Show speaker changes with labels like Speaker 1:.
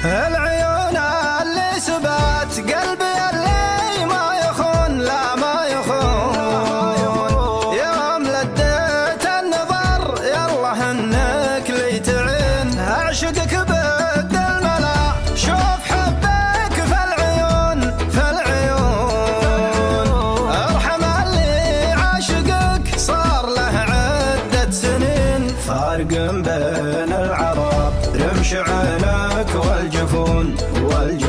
Speaker 1: العيون اللي سبات قلبي اللي ما يخون، لا ما يخون. يوم لديت النظر يلا انك لي تعين، اعشقك بد الملا شوف حبك في العيون في العيون. ارحم اللي عاشقك صار له عدة سنين، فارق بين العرب رمش عينك والجفون